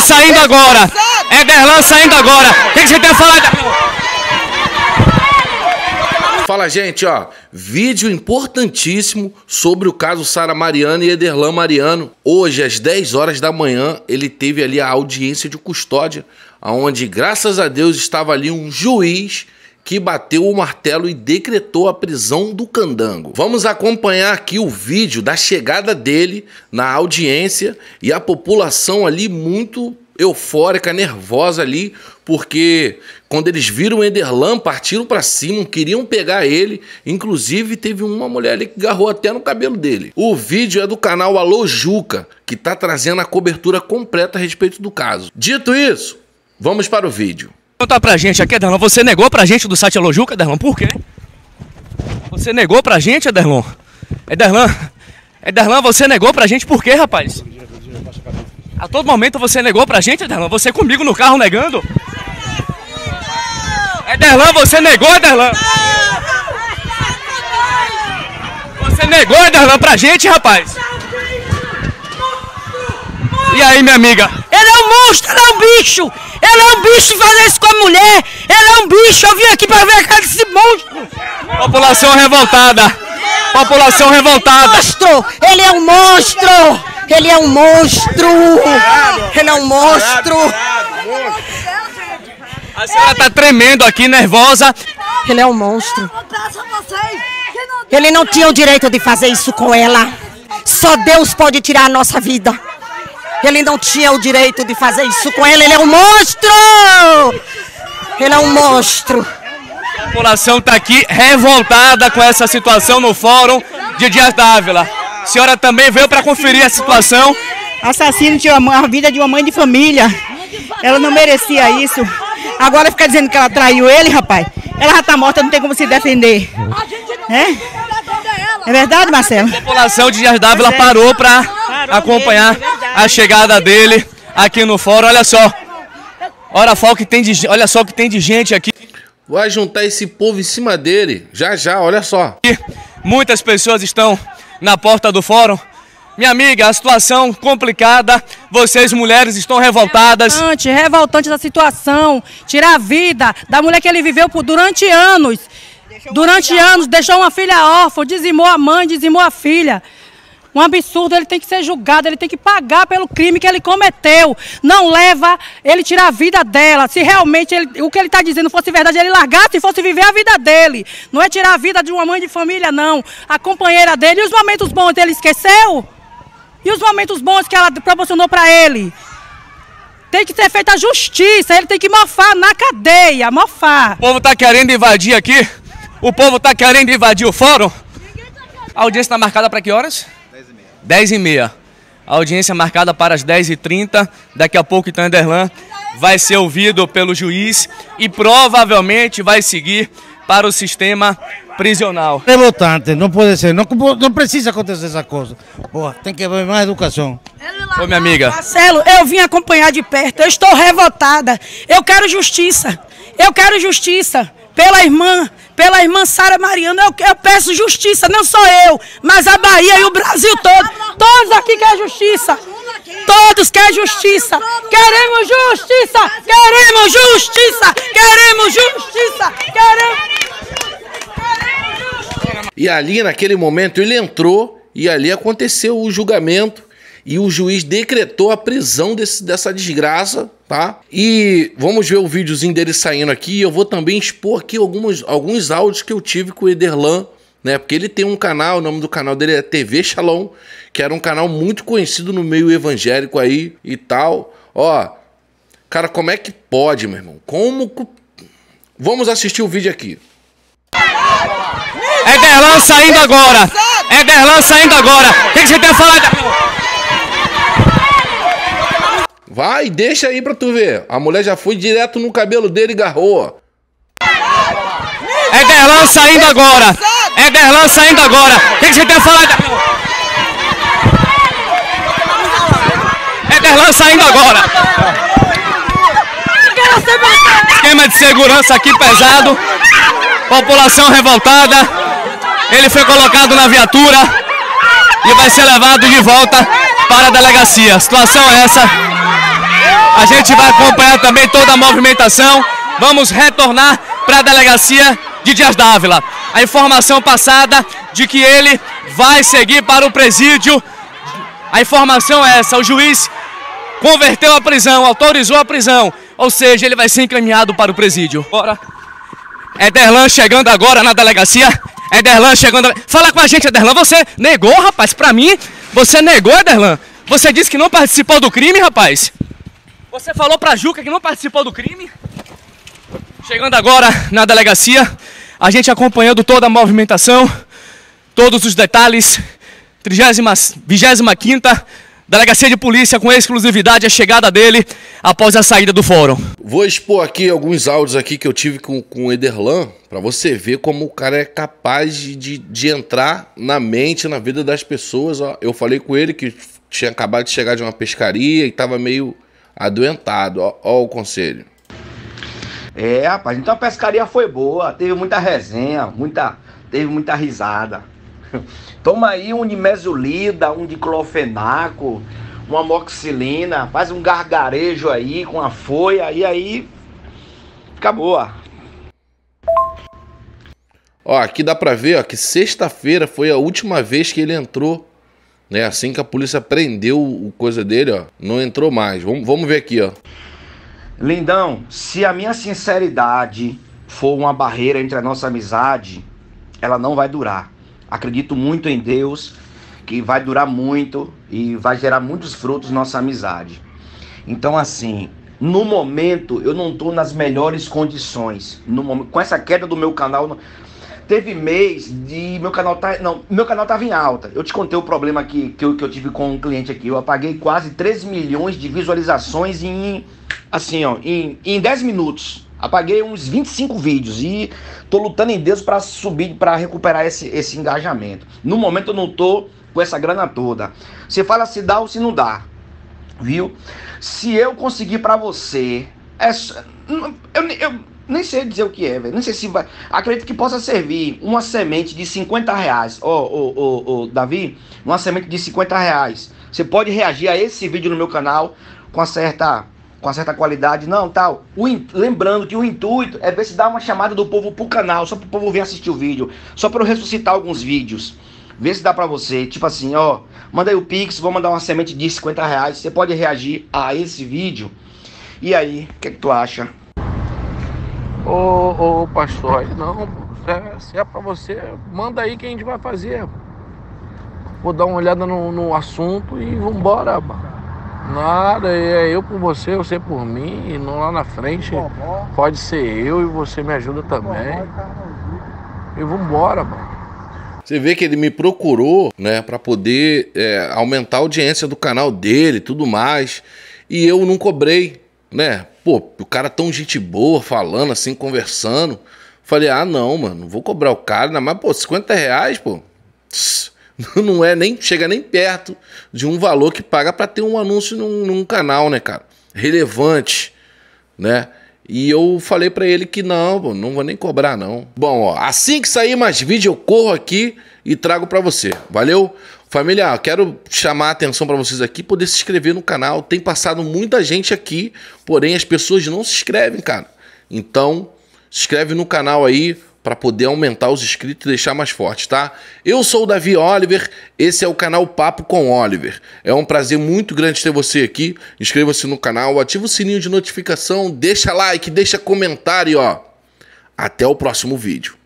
saindo agora. Ederlan saindo agora. O que você tem a falar, Ederlan? Fala, gente, ó, vídeo importantíssimo sobre o caso Sara Mariano e Ederlan Mariano. Hoje, às 10 horas da manhã, ele teve ali a audiência de custódia, onde, graças a Deus, estava ali um juiz que bateu o martelo e decretou a prisão do candango. Vamos acompanhar aqui o vídeo da chegada dele na audiência e a população ali muito eufórica, nervosa ali, porque quando eles viram o Ederlan, partiram para cima, queriam pegar ele, inclusive teve uma mulher ali que agarrou até no cabelo dele. O vídeo é do canal Alô Juca, que tá trazendo a cobertura completa a respeito do caso. Dito isso, vamos para o vídeo. Conta pra gente aqui, Ederlan, você negou pra gente do site Alô Juca, Ederlan, por quê? Você negou pra gente, Ederlan? Ederlan, você negou pra gente por quê, rapaz? A todo momento você negou pra gente, Ederlan? Você comigo no carro negando? Ederlan, você negou, Ederlan? Você negou, Ederlan, pra gente, rapaz? E aí, minha amiga? Ele é um monstro, ele é um bicho! Ele é um bicho fazer isso com a mulher! Ele é um bicho! Eu vim aqui pra ver a cara desse monstro! População revoltada! População revoltada! Monstro! Ele é um monstro! Ele é um monstro! Ele é um monstro! A senhora tá tremendo aqui, nervosa. Ele é um monstro. Ele não tinha o direito de fazer isso com ela. Só Deus pode tirar a nossa vida. Ele não tinha o direito de fazer isso com ela. Ele é um monstro! Ele é um monstro. A população tá aqui revoltada com essa situação no fórum de Dias Dávila. A senhora também veio para conferir a situação. Assassino tinha a vida de uma mãe de família. Ela não merecia isso. Agora fica dizendo que ela traiu ele, rapaz. Ela já tá morta, não tem como se defender. É verdade, Marcelo? A população de Dias Dávila parou para acompanhar a chegada dele aqui no fórum. Olha só. Olha só o que tem de gente aqui. Vai juntar esse povo em cima dele. Já, olha só. Muitas pessoas estão na porta do fórum. Minha amiga, a situação complicada, vocês mulheres estão revoltadas. Revoltante essa situação, tirar a vida da mulher que ele viveu durante anos. Deixou uma filha órfã, dizimou a mãe, dizimou a filha. Um absurdo, ele tem que ser julgado, ele tem que pagar pelo crime que ele cometeu. Não leva ele tirar a vida dela. Se realmente o que ele está dizendo fosse verdade, ele largasse e fosse viver a vida dele. Não é tirar a vida de uma mãe de família, não. A companheira dele, e os momentos bons ele esqueceu? E os momentos bons que ela proporcionou para ele? Tem que ser feita a justiça, ele tem que mofar na cadeia, mofar. O povo está querendo invadir aqui? O povo está querendo invadir o fórum? A audiência está marcada para que horas? 10h30. A audiência marcada para as 10h30. Daqui a pouco, então, Ederlan vai ser ouvido pelo juiz e provavelmente vai seguir para o sistema prisional. Revoltante, não pode ser, não precisa acontecer essa coisa. Porra, tem que haver mais educação. Ô, minha amiga. Marcelo, eu vim acompanhar de perto, eu estou revoltada. Eu quero justiça. Eu quero justiça pela irmã Sara Mariano. Eu peço justiça, não só eu, mas a Bahia e o Brasil todo. Todos aqui querem justiça. Todos querem justiça. Queremos justiça. Queremos justiça. Queremos justiça. Queremos. E ali, naquele momento, ele entrou e ali aconteceu o julgamento e o juiz decretou a prisão dessa desgraça, tá? E vamos ver o videozinho dele saindo aqui. Eu vou também expor aqui alguns áudios que eu tive com o Ederlan, né? Porque ele tem um canal, o nome do canal dele é TV Shalom, que era um canal muito conhecido no meio evangélico aí e tal. Ó, cara, como é que pode, meu irmão? Vamos assistir o vídeo aqui. Ederlan saindo agora! Ederlan saindo agora! O que você tem a falar, Ederlan? Vai, deixa aí pra tu ver. A mulher já foi direto no cabelo dele e agarrou. Ederlan saindo agora! Ederlan saindo agora! O que você tem a falar, Ederlan? Ederlan saindo agora! Esquema de segurança aqui pesado. População revoltada. Ele foi colocado na viatura e vai ser levado de volta para a delegacia. A situação é essa. A gente vai acompanhar também toda a movimentação. Vamos retornar para a delegacia de Dias Dávila. A informação passada de que ele vai seguir para o presídio. A informação é essa, o juiz converteu a prisão, autorizou a prisão, ou seja, ele vai ser encaminhado para o presídio. Bora. Ederlan chegando agora na delegacia. Ederlan chegando. Fala com a gente, Ederlan. Você negou, rapaz, pra mim? Você negou, Ederlan? Você disse que não participou do crime, rapaz? Você falou pra Juca que não participou do crime? Chegando agora na delegacia, a gente acompanhando toda a movimentação, todos os detalhes. 25ª Delegacia de Polícia com exclusividade a chegada dele após a saída do fórum. Vou expor aqui alguns áudios aqui que eu tive com o Ederlan, para você ver como o cara é capaz de entrar na mente, na vida das pessoas. Ó. Eu falei com ele que tinha acabado de chegar de uma pescaria e estava meio adoentado. Ó o conselho. Rapaz, então a pescaria foi boa, teve muita resenha, teve muita risada. Toma aí um nimesulida, um diclofenaco, uma amoxicilina, faz um gargarejo aí com a folha e aí fica boa. Ó, aqui dá pra ver, ó, que sexta-feira foi a última vez que ele entrou, né? Assim que a polícia prendeu o coisa dele, ó, não entrou mais. Vamos ver aqui, ó. Lindão, se a minha sinceridade for uma barreira entre a nossa amizade, ela não vai durar. Acredito muito em Deus, que vai durar muito e vai gerar muitos frutos nossa amizade. Então, assim, no momento eu não estou nas melhores condições. Com essa queda do meu canal, teve mês de meu canal meu canal estava em alta. Eu te contei o problema que eu tive com um cliente aqui. Eu apaguei quase 3 milhões de visualizações em 10 minutos. Apaguei uns 25 vídeos e tô lutando em Deus para subir, para recuperar esse engajamento. No momento eu não tô com essa grana toda. Você fala se dá ou se não dá, viu? Se eu conseguir para você, eu nem sei dizer o que é, velho. Não sei se vai. Acredito que possa servir uma semente de 50 reais. Davi, uma semente de 50 reais. Você pode reagir a esse vídeo no meu canal com certa qualidade, não, tal. Lembrando que o intuito é ver se dá uma chamada do povo pro canal, só pro povo vir assistir o vídeo, só para eu ressuscitar alguns vídeos. Vê se dá pra você, tipo assim, ó, manda aí o Pix, vou mandar uma semente de 50 reais, você pode reagir a esse vídeo. E aí, o que tu acha? Ô pastor, não, se é pra você, manda aí que a gente vai fazer. Vou dar uma olhada no assunto e vambora, mano. Nada, é eu por você por mim, e não lá na frente pode ser eu e você me ajuda também. E vambora, mano. Você vê que ele me procurou, né, pra poder aumentar a audiência do canal dele e tudo mais. E eu não cobrei, né? Pô, o cara tão gente boa, falando assim, conversando. Falei, não, mano, não vou cobrar o cara, mas, pô, 50 reais, pô. Não é nem, chega nem perto de um valor que paga pra ter um anúncio num canal, né, cara? Relevante, né? E eu falei pra ele que não vou nem cobrar, não. Bom, ó, assim que sair mais vídeo, eu corro aqui e trago pra você. Valeu? Família, quero chamar a atenção pra vocês aqui, poder se inscrever no canal. Tem passado muita gente aqui, porém as pessoas não se inscrevem, cara. Então, se inscreve no canal aí, para poder aumentar os inscritos e deixar mais forte, tá? Eu sou o Davi Oliver, esse é o canal Papo com Oliver. É um prazer muito grande ter você aqui. Inscreva-se no canal, ativa o sininho de notificação, deixa like, deixa comentário, ó. Até o próximo vídeo.